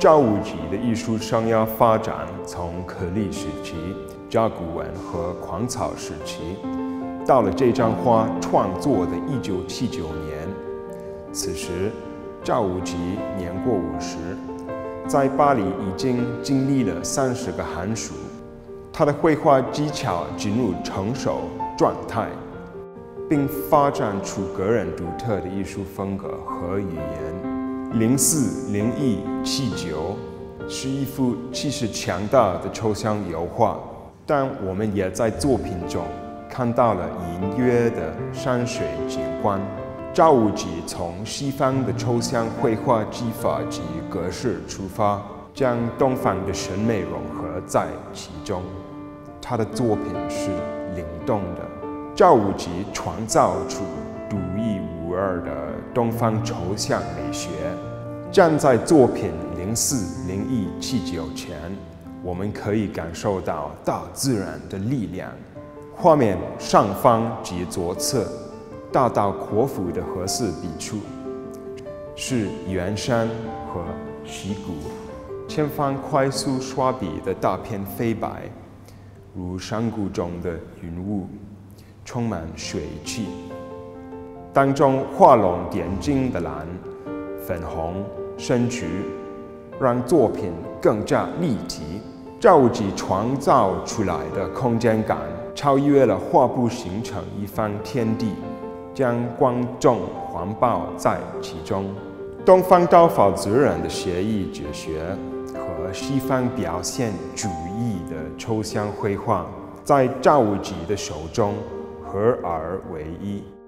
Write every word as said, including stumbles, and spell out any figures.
赵无极的艺术生涯发展从颗粒时期、甲骨文和狂草时期，到了这张画创作的一九七九年。此时，赵无极年过五十，在巴黎已经经历了三十个寒暑，他的绘画技巧进入成熟状态，并发展出个人独特的艺术风格和语言。零四零一七九是一幅气势强大的抽象油画，但我们也在作品中看到了隐约的山水景观。赵无极从西方的抽象绘画技法及格式出发，将东方的审美融合在其中。他的作品是灵动的。赵无极创造出独一无二的东方抽象美学。站在作品零四零一七九前，我们可以感受到大自然的力量。画面上方及左侧大刀阔斧的合适笔触是远山和溪谷，前方快速刷笔的大片飞白，如山谷中的云雾，充满水汽。当中画龙点睛的蓝、粉红、深橘，让作品更加立体。赵无极创造出来的空间感超越了画布，形成一方天地，将观众环抱在其中。东方道法自然的写意哲学和西方表现主义的抽象绘画，在赵无极的手中合而为一。